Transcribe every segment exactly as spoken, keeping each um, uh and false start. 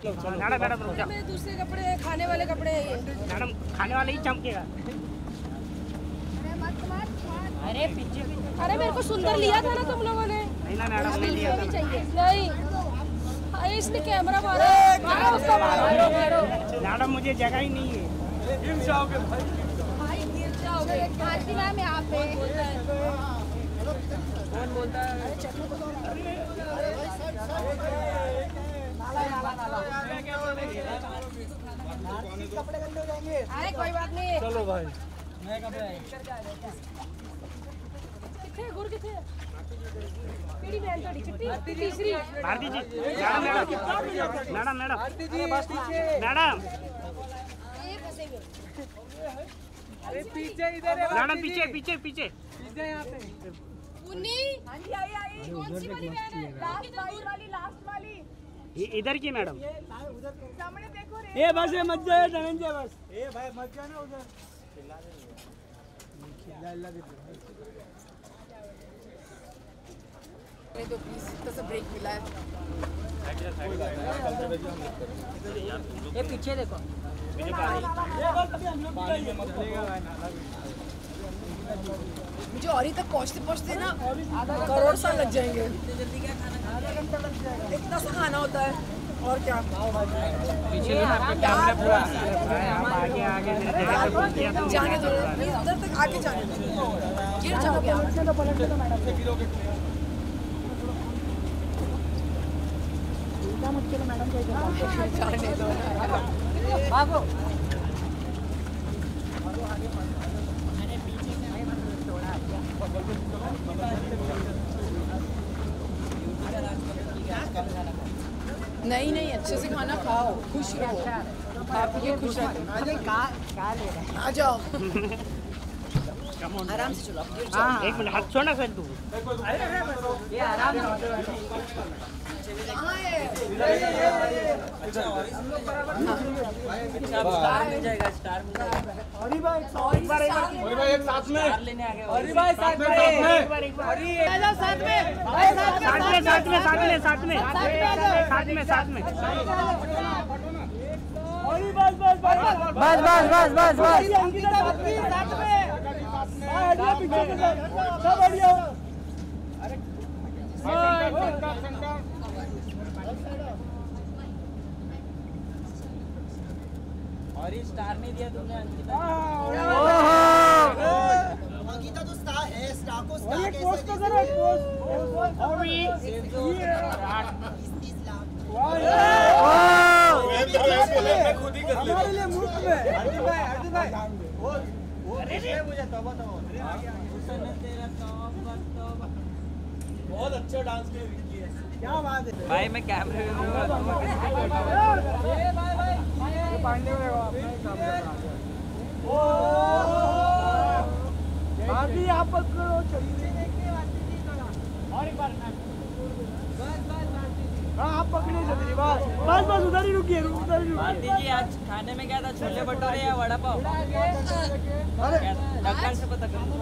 Madam madam रुक जाओ, मेरे दूसरे कपड़े हैं, खाने वाले कपड़े हैं ये। मैडम खाने वाले ही चमकेगा। अरे पीछे अरे मेरे को सुंदर लिया था ना तुम लोगों ने। नहीं ना मैडम, नहीं लिया था। नहीं अरे इसने कैमरा मारा, मारा उसका मारो। मैडम मुझे जगह ही नहीं है। गिर जाओगे भाई, भाई गिर जाओगे। भारती मैम यहाँ पे कौन बोलता है? कपड़े गंदे हो जाएंगे। अरे कोई बात नहीं, चलो भाई। नए कपड़े किथे गुर किथे पीड़ी बहन तोड़ी चिट्ठी तीसरी Bharti ji, madam madam madam madam Bharti ji बस पीछे। मैडम ये फंसेंगे। अरे पीछे इधर है मैडम, पीछे पीछे पीछे पीछे यहाँ पे। उन्नी हाँ जी आई आई कौन सी वाली बहन है? लास्ट वाली लास्ट वाली इ- इधर की मैडम। सामने देखो रे। ए बस ये मत जाए धनंजय बस। ए भाई मत जाना उधर। तो प्लीज तो सब ब्रेक मिला है। ये पीछे देखो। मुझे और ही तक पहुँचते पहुँचते ना करोड़ साल लग जाएंगे। इतना सा खाना होता है और क्या। पीछे कैमरा पूरा आगे आगे जाने दो प्लीज, उधर तक आगे जाने दो। गिर जाओगे आप। जाने दो भागो। नहीं नहीं अच्छे से खाना खाओ, खुश रहो, खा पी के खुश रहो। आ जाओ आराम से चलो, गिर जाओ। एक मिनट हाथ छोड़ना सर तू। ये आराम से। कहाँ है? स्टार मिल जाएगा, स्टार मिल जाएगा। और एक बार एक साथ में। लेने आ गए। अरे भाई साथ में साथ में। साथ में साथ में साथ में साथ में साथ में साथ में अरे बस बस बस बस बस बस बस बस। अंकिता बत्ती साथ में। आइडिया पीछे के साथ सब आइडिया। अरे और ये स्टार नहीं दिया तुमने अंकिता। अंकिता तो स्टार है, स्टार को स्टार ये कैसे पोस्ट तो करो पोस्ट। खुद ही कर ले हमारे लिए मुफ्त में। अर्जुन भाई अर्जुन भाई वो वो मुझे तौबा तौबा बहुत अच्छा डांस किया। क्या बात है भाई मैं कैमरे में हूँ। पांडे में हो आपने काम कर रहा है। भारती आप पकड़ो चलिए। और एक बार हाँ आप पकड़िए छतरी बस बस बस उधर ही रुकिए उधर ही भारती रुकिए। जी आज खाने में क्या था, छोले भटूरे या वड़ा पाव? अरे डॉक्टर से पता करो।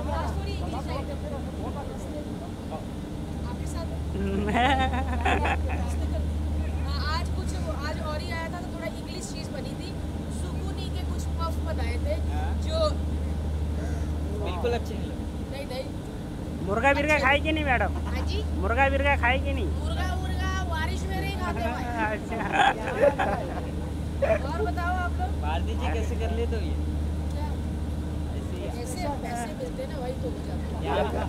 आज कुछ आज और ही आया था तो थोड़ा इंग्लिश चीज बनी थी। सुकूनी के कुछ पफ बनाए थे जो बिल्कुल अच्छे नहीं लगे। नहीं नहीं मुर्गा बिरगा खाएगी नहीं मैडम? हाँ जी मुर्गा बिरगा खाएगी नहीं? मुर्गा मुर्गा बारिश में नहीं खाते भाई। अच्छा और बताओ आप लोग भारती जी कैसे कर लिए तो ये ऐसे ही है। ऐसे पैसे मिलते ना वही तो हो जाता है। यहाँ का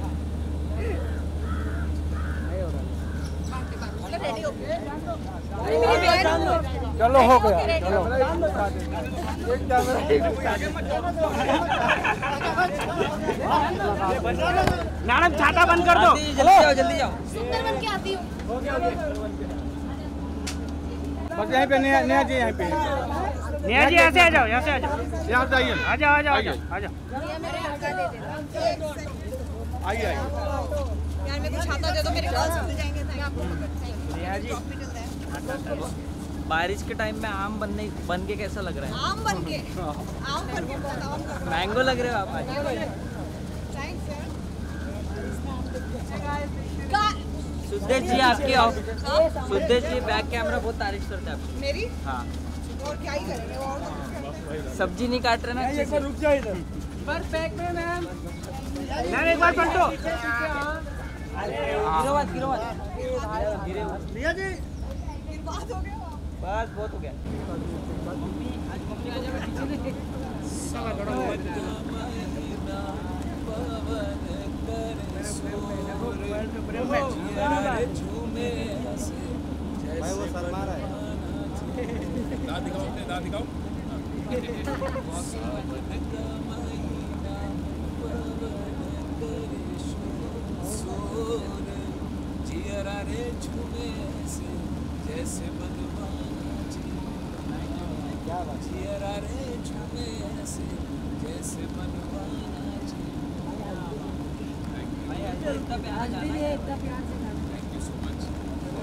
रेडी हो गए? अरे मेरी बहन चलो हो गया चलो एक कैमरा मैडम छाता बंद कर दो। भारती जी जल्दी जाओ जल्दी जाओ। सुंदर बन के आती हूँ। बस यहीं पे नया नया जी यहीं पे नेहा जी ऐसे आ जाओ, यहाँ से आ जाओ, यहाँ से आइए आ जाओ आ जाओ आ जाओ आ जाओ। ये मेरे लड़का दे देना। आइए आइए यार मेरे को छाता दे दो, मेरे बाल सूख जाएंगे। मैं आपको नेहा जी बारिश के टाइम में आम बनने बन के कैसा लग रहा है? आम बन के आम बन के बहुत आम कर मैंगो लग रहे हो आप आज। थैंक्स यार। सुदेश जी आपकी आओ। सुदेश जी बैक कैमरा बहुत तारीफ करते हैं आपकी। मेरी हाँ और क्या ही करेंगे और सब्जी नहीं काट रहे ना अच्छे से। रुक जाओ इधर पर पैक में मैम मैम एक बार पलटो। गिरो मत गिरो मत गिरे मत। रिया जी बात हो गया बस बहुत हो गया। भाई वो शर्मा रहा है। दाद दिखाओ अपने दाद दिखाओ। जियरा रे झूमे से जैसे मनवाना जिया जियरा रे झूमे से जैसे मनवाना जिया। भाई ऐसा इतना प्यार जाना है।